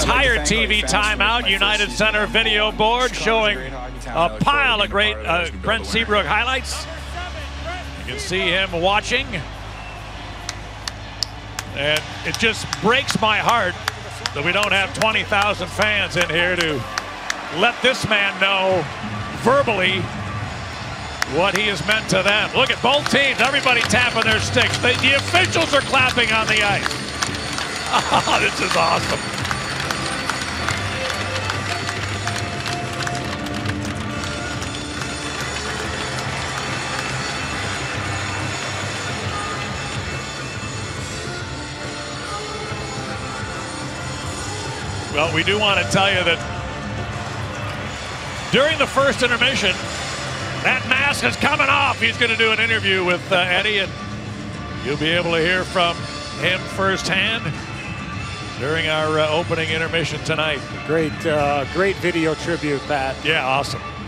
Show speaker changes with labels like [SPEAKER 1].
[SPEAKER 1] entire TV timeout. United Center video board showing a pile of great Brent Seabrook highlights. You can see him watching. And it just breaks my heart that we don't have 20,000 fans in here to let this man know verbally what he has meant to them. Look at both teams, everybody tapping their sticks. The officials are clapping on the ice. Oh, this is awesome. Well, we do want to tell you that during the first intermission, that mask is coming off. He's going to do an interview with Eddie, and you'll be able to hear from him firsthand during our opening intermission tonight.
[SPEAKER 2] Great video tribute, Pat.
[SPEAKER 1] Yeah, awesome.